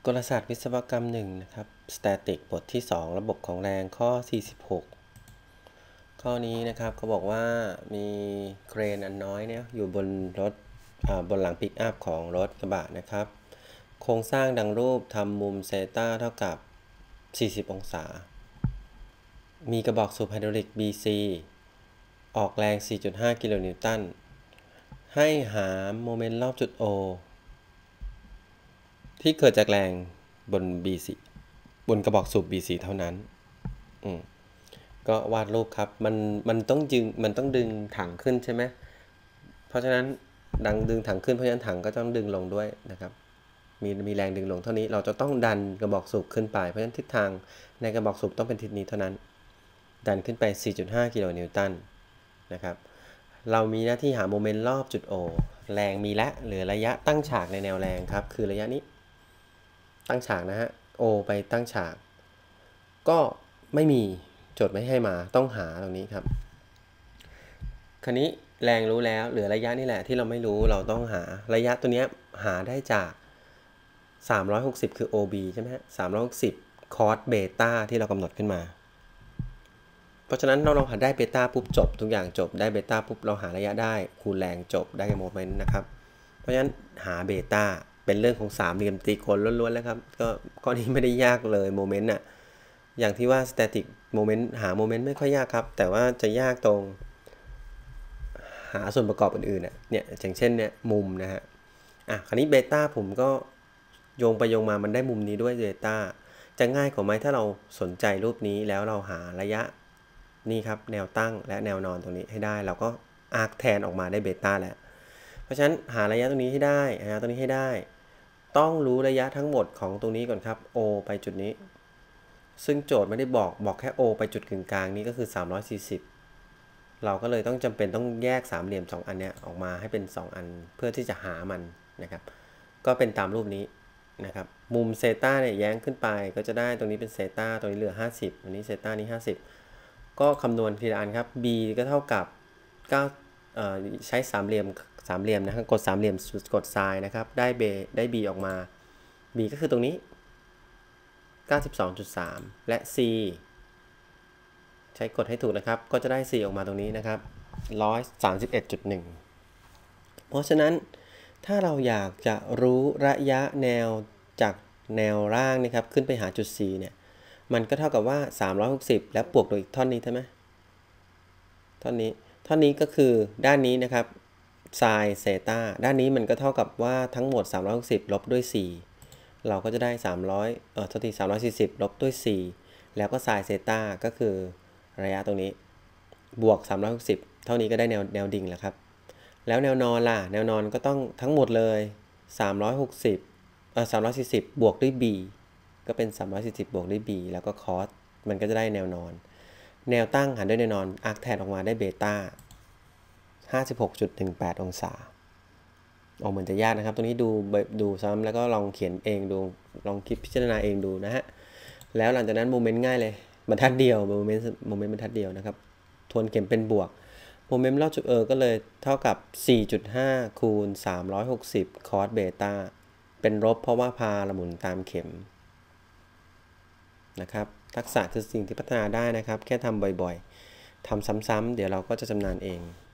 กลศาสตร์วิศวกรรม1นะครับสแตติกบทที่2ระบบของแรงข้อ46ข้อนี้นะครับเขาบอกว่ามีเครนอันน้อยเนี่ยอยู่บนรถบนหลังปิกอัพของรถกระบะนะครับโครงสร้างดังรูปทำมุมเซตาเท่ากับ40องศามีกระบอกสูบไฮดรอลิก BC ออกแรง 4.5 กิโลนิวตันให้หาโมเมนต์รอบจุด O ที่เกิดจากแรงบน BC บนกระบอกสูบ BC เท่านั้นก็วาดรูปครับมันต้องดึงถังขึ้นใช่ไหมเพราะฉะนั้นดึงถังขึ้นเพราะฉะนั้นถังก็ต้องดึงลงด้วยนะครับมีแรงดึงลงเท่านี้เราจะต้องดันกระบอกสูบขึ้นไปเพราะฉะนั้นทิศทางในกระบอกสูบต้องเป็นทิศนี้เท่านั้นดันขึ้นไป 4.5 กิโลนิวตันนะครับเรามีหน้าที่หาโมเมนต์รอบจุด O แรงมีและเหลือระยะตั้งฉากในแนวแรงครับคือระยะนี้ตั้งฉากนะฮะ O ไปตั้งฉากก็ไม่มีโจทย์ไม่ให้มาต้องหาตรงนี้ครับคราวนี้แรงรู้แล้วเหลือระยะนี่แหละที่เราไม่รู้เราต้องหาระยะตัวนี้หาได้จาก360คือ OB ใช่ไหมฮะ360คอสเบต้าที่เรากำหนดขึ้นมาเพราะฉะนั้นเราหาได้เบต้าปุ๊บจบทุกอย่างจบได้เบต้าปุ๊บเราหาระยะได้คูณแรงจบได้โมเมนต์นะครับเพราะฉะนั้นหาเบต้าเป็นเรื่องของสามเหลี่ยมตรีโคนล้วนๆแล้วครับก็ข้อนี้ไม่ได้ยากเลยโมเมนต์น่ะอย่างที่ว่า static moment หาโมเมนต์ไม่ค่อยยากครับแต่ว่าจะยากตรงหาส่วนประกอบอื่นๆเนี่ยอย่างเช่นเนี่ยมุมนะฮะคราวนี้เบต้าผมก็โยงไปโยงมามันได้มุมนี้ด้วยเบต้าจะง่ายกว่าไหมถ้าเราสนใจรูปนี้แล้วเราหาระยะนี่ครับแนวตั้งและแนวนอนตรงนี้ให้ได้เราก็อาร์คแทนออกมาได้เบต้าแล้วเพราะฉะนั้นหาระยะตรงนี้ให้ได้ตรงนี้ให้ได้ต้องรู้ระยะทั้งหมดของตรงนี้ก่อนครับ O ไปจุดนี้ซึ่งโจทย์ไม่ได้บอกแค่ O ไปจุดกึ่งกลางนี้ก็คือ340เราก็เลยต้องจำเป็นต้องแยกสามเหลี่ยม2อันเนี้ยออกมาให้เป็น2อันเพื่อที่จะหามันนะครับก็เป็นตามรูปนี้นะครับมุมเซต้าเนี่ยแย้งขึ้นไปก็จะได้ตรงนี้เป็นเซต้าตรงนี้เหลือ50อันนี้เซต้านี้50ก็คำนวณทีละอันครับ b ก็เท่ากับ9ใช้สามเหลี่ยมนะครับกดสามเหลี่ยมกดไซน์นะครับได้ b ออกมา b ก็คือตรงนี้92.3 และ c ใช้กดให้ถูกนะครับก็จะได้ c ออกมาตรงนี้นะครับ131.1 เพราะฉะนั้นถ้าเราอยากจะรู้ระยะแนวจากแนวร่างนะครับขึ้นไปหาจุด c เนี่ยมันก็เท่ากับว่า360แล้วบวกโดยอีกท่อนนี้ใช่ไหมท่อนนี้ก็คือด้านนี้นะครับไซน์เซต้าด้านนี้มันก็เท่ากับว่าทั้งหมด360ลบด้วย4เราก็จะได้340ลบด้วย4แล้วก็ไซน์เซต้าก็คือระยะตรงนี้บวก360เท่านี้ก็ได้แนวดิ่งแล้วครับแล้วแนวนอนล่ะแนวนอนก็ต้องทั้งหมดเลย340บวกด้วย b ก็เป็น340บวกด้วย b แล้วก็คอสมันก็จะได้แนวนอนแนวตั้งหารด้วยแนวนอนอาร์คแทนออกมาได้เบต้า56.18 องศาเหมือนจะยากนะครับตรงนี้ดูซ้ำแล้วก็ลองเขียนเองดูลองคิดพิจารณาเองดูนะฮะแล้วหลังจากนั้นโมเมนต์ง่ายเลยบรรทัดเดียวโมเมนต์บรรทัดเดียวนะครับทวนเข็มเป็นบวกโมเมนต์รอบจุดก็เลยเท่ากับ 4.5 คูณ 360 คอสเบต้าเป็นลบเพราะว่าพาหมุนตามเข็มนะครับทักษะคือสิ่งที่พัฒนาได้นะครับแค่ทำบ่อยๆทำซ้ำๆเดี๋ยวเราก็จะชำนาญเอง